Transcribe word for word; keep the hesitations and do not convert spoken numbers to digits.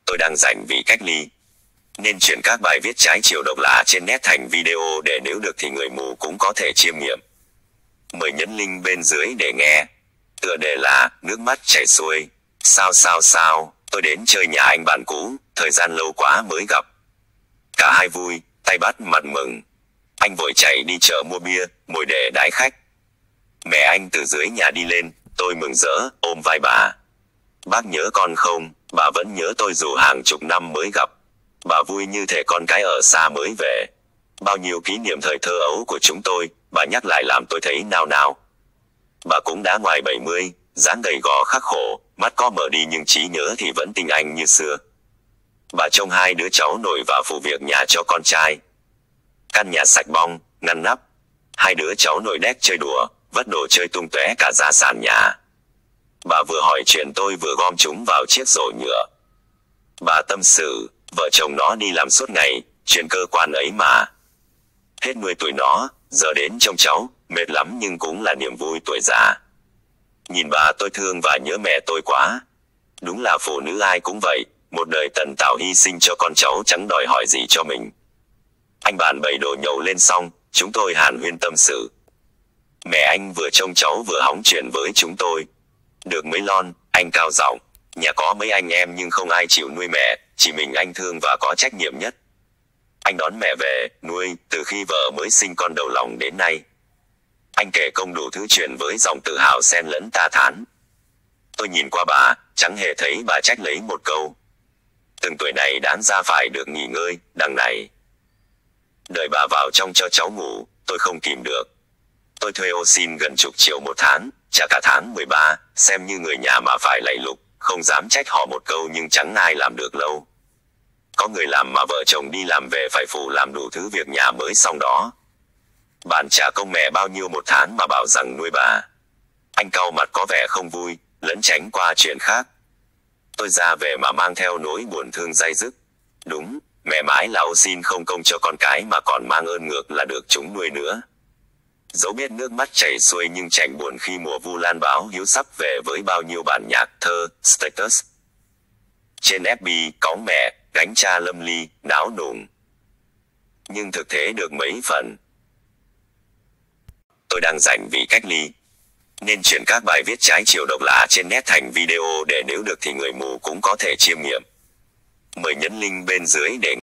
tôi đang rảnh vì cách ly, nên chuyển các bài viết trái chiều độc lạ trên net thành video để nếu được thì người mù cũng có thể chiêm nghiệm. Mời nhấn link bên dưới để nghe. Tựa đề là Nước mắt chảy xuôi. Sao sao sao, tôi đến chơi nhà anh bạn cũ, thời gian lâu quá mới gặp. Cả hai vui, tay bắt mặt mừng. Anh vội chạy đi chợ mua bia, ngồi để đái khách. Mẹ anh từ dưới nhà đi lên, tôi mừng rỡ, ôm vai bà. Bác nhớ con không? Bà vẫn nhớ tôi dù hàng chục năm mới gặp. Bà vui như thể con cái ở xa mới về. Bao nhiêu kỷ niệm thời thơ ấu của chúng tôi, bà nhắc lại làm tôi thấy nao nao. Bà cũng đã ngoài bảy mươi, dáng gầy gò khắc khổ, mắt có mờ đi nhưng trí nhớ thì vẫn tinh anh như xưa. Bà trông hai đứa cháu nội và phụ việc nhà cho con trai. Căn nhà sạch bong, ngăn nắp. Hai đứa cháu nội đét chơi đùa, vất đồ chơi tung tóe cả ra sàn nhà. Bà vừa hỏi chuyện tôi vừa gom chúng vào chiếc rổ nhựa. Bà tâm sự, vợ chồng nó đi làm suốt ngày, chuyện cơ quan ấy mà. Hết nuôi tuổi nó, giờ đến trông cháu, mệt lắm nhưng cũng là niềm vui tuổi già. Nhìn bà tôi thương và nhớ mẹ tôi quá. Đúng là phụ nữ ai cũng vậy, một đời tần tảo hy sinh cho con cháu chẳng đòi hỏi gì cho mình. Anh bạn bày đồ nhậu lên xong, chúng tôi hàn huyên tâm sự. Mẹ anh vừa trông cháu vừa hóng chuyện với chúng tôi. Được mấy lon, anh cao giọng. Nhà có mấy anh em nhưng không ai chịu nuôi mẹ, chỉ mình anh thương và có trách nhiệm nhất. Anh đón mẹ về, nuôi, từ khi vợ mới sinh con đầu lòng đến nay. Anh kể công đủ thứ chuyện với giọng tự hào xen lẫn ta thán. Tôi nhìn qua bà, chẳng hề thấy bà trách lấy một câu. Từng tuổi này đáng ra phải được nghỉ ngơi, đằng này. Đợi bà vào trong cho cháu ngủ, tôi không kìm được. Tôi thuê ô xin gần chục triệu một tháng, trả cả tháng mười ba, xem như người nhà mà phải lạy lục, không dám trách họ một câu nhưng chẳng ai làm được lâu. Có người làm mà vợ chồng đi làm về phải phụ làm đủ thứ việc nhà mới xong đó. Bạn trả công mẹ bao nhiêu một tháng mà bảo rằng nuôi bà. Anh cau mặt có vẻ không vui, lẫn tránh qua chuyện khác. Tôi ra về mà mang theo nỗi buồn thương day dứt. Đúng, mẹ mãi là ô xin không công cho con cái mà còn mang ơn ngược là được chúng nuôi nữa. Dẫu biết nước mắt chảy xuôi nhưng chạnh buồn khi mùa vu lan báo hiếu sắp về với bao nhiêu bản nhạc thơ, status. Trên ép bê, cõng mẹ, gánh cha lâm ly, náo nùng. Nhưng thực tế được mấy phần. Tôi đang rảnh vì cách ly, nên chuyển các bài viết trái chiều độc lạ trên net thành video để nếu được thì người mù cũng có thể chiêm nghiệm. Mời nhấn link bên dưới để